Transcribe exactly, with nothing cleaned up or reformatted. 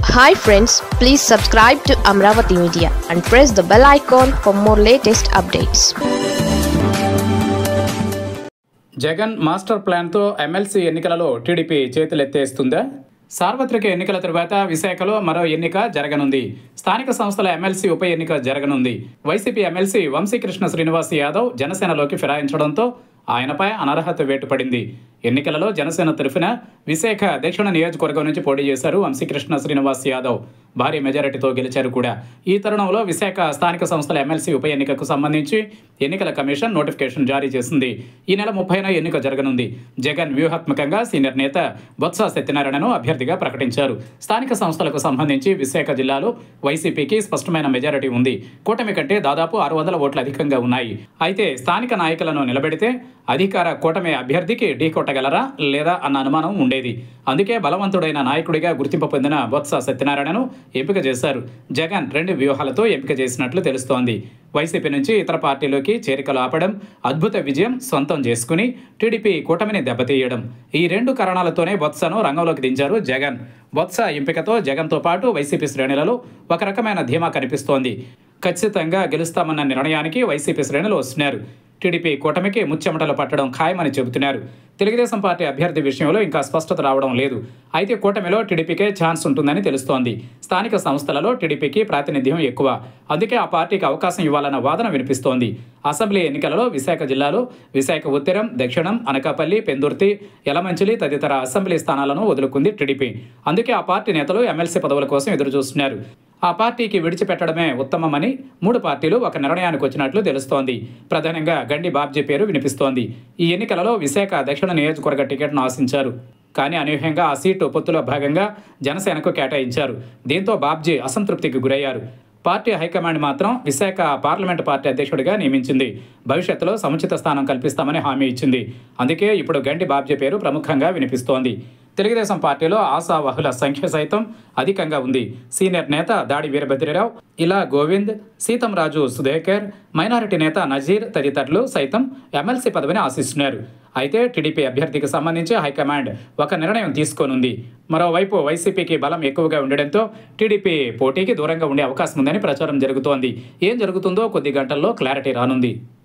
Hi friends, please subscribe to Amravati Media and press the bell icon for more latest updates. Jagan master ప్లాన్తో MLC ఎన్నికలలో TDP చేతులెత్తేస్తుందా? సార్వత్రిక ఎన్నికల తరువాత విశాఖలో మరో ఎన్నిక జరగనుంది. స్థానిక సంస్థల ఎమ్మెల్సీ ఉప ఎన్నిక జరగనుంది. వైసీపీ ఎమ్మెల్సీ వంశీకృష్ణ శ్రీనివాస్ యాదవ్ జనసేనలోకి ఫిరాయించడంతో ఆయనపై అనర్హత వేటు పడింది. ఎన్నికలలో జనసేన తరఫున విశాఖ దక్షిణ నియోజకవర్గం నుంచి పోటీ చేశారు వంశీకృష్ణ శ్రీనివాస్ యాదవ్. భారీ మెజారిటీతో గెలిచారు కూడా. ఈ తరుణంలో విశాఖ స్థానిక సంస్థల ఎమ్మెల్సీ ఉప ఎన్నికకు సంబంధించి ఎన్నికల కమిషన్ నోటిఫికేషన్ జారీ చేసింది. ఈ నెల ముప్పైన ఎన్నిక జరగనుంది. జగన్ వ్యూహాత్మకంగా సీనియర్ నేత బొత్స సత్యనారాయణను అభ్యర్థిగా ప్రకటించారు. స్థానిక సంస్థలకు సంబంధించి విశాఖ జిల్లాలో వైసీపీకి స్పష్టమైన మెజారిటీ ఉంది. కూటమి కంటే దాదాపు ఆరు వందల ఓట్లు అధికంగా ఉన్నాయి. అయితే స్థానిక నాయకులను నిలబెడితే అధికార కూటమి అభ్యర్థికి ఢీ కొట్టగలరా లేదా అన్న అనుమానం ఉండేది. అందుకే బలవంతుడైన నాయకుడిగా గుర్తింపు పొందిన బొత్స సత్యనారాయణను ఎంపిక చేశారు. జగన్ రెండు వ్యూహాలతో ఎంపిక చేసినట్లు తెలుస్తోంది. వైసీపీ నుంచి ఇతర పార్టీలోకి చేరికలు ఆపడం, అద్భుత విజయం సొంతం చేసుకుని టీడీపీ కూటమిని దెబ్బతీయడం, ఈ రెండు కారణాలతోనే బొత్సను రంగంలోకి దించారు జగన్. బొత్స ఎంపికతో జగన్తో పాటు వైసీపీ శ్రేణులలో ఒక రకమైన ధీమా కనిపిస్తోంది. ఖచ్చితంగా గెలుస్తామన్న నిర్ణయానికి వైసీపీ శ్రేణులు వస్తున్నారు. టీడీపీ కూటమికి ముచ్చెమటలు పట్టడం ఖాయమని చెబుతున్నారు. తెలుగుదేశం పార్టీ అభ్యర్థి విషయంలో ఇంకా స్పష్టత రావడం లేదు. అయితే కూటమిలో టీడీపీకే ఛాన్స్ ఉంటుందని తెలుస్తోంది. స్థానిక సంస్థలలో టీడీపీకి ప్రాతినిధ్యం ఎక్కువ. అందుకే ఆ పార్టీకి అవకాశం ఇవ్వాలన్న వాదన వినిపిస్తోంది. అసెంబ్లీ ఎన్నికలలో విశాఖ జిల్లాలో విశాఖ ఉత్తరం, దక్షిణం, అనకాపల్లి, పెందుర్తి, యలమంచిలి తదితర అసెంబ్లీ స్థానాలను వదులుకుంది టీడీపీ. అందుకే ఆ పార్టీ నేతలు ఎమ్మెల్సీ పదవుల కోసం ఎదురుచూస్తున్నారు. ఆ పార్టీకి విడిచిపెట్టడమే ఉత్తమమని మూడు పార్టీలు ఒక నిర్ణయానికి వచ్చినట్లు తెలుస్తోంది. ప్రధానంగా గండి బాబ్జీ పేరు వినిపిస్తోంది. ఈ ఎన్నికలలో విశాఖ దక్షిణ నియోజకవర్గ టికెట్ను ఆశించారు. కానీ అనూహ్యంగా ఆ సీటు పొత్తులో భాగంగా జనసేనకు కేటాయించారు. దీంతో బాబ్జీ అసంతృప్తికి గురయ్యారు. పార్టీ హైకమాండ్ మాత్రం విశాఖ పార్లమెంటు పార్టీ అధ్యక్షుడిగా నియమించింది. భవిష్యత్తులో సముచిత స్థానం కల్పిస్తామని హామీ ఇచ్చింది. అందుకే ఇప్పుడు గండి బాబ్జీ పేరు ప్రముఖంగా వినిపిస్తోంది. తెలుగుదేశం పార్టీలో ఆశావహుల సంఖ్య సైతం అధికంగా ఉంది. సీనియర్ నేత దాడి వీరభద్రరావు, ఇలా గోవింద్, సీతంరాజు సుధేకర్, మైనారిటీ నేత నజీర్ తదితరులు సైతం ఎమ్మెల్సీ పదవిని ఆశిస్తున్నారు. అయితే టీడీపీ అభ్యర్థికి సంబంధించి హైకమాండ్ ఒక నిర్ణయం తీసుకోనుంది. మరోవైపు వైసీపీకి బలం ఎక్కువగా ఉండడంతో టీడీపీ పోటీకి దూరంగా ఉండే అవకాశం ఉందని ప్రచారం జరుగుతోంది. ఏం జరుగుతుందో కొద్ది గంటల్లో క్లారిటీ రానుంది.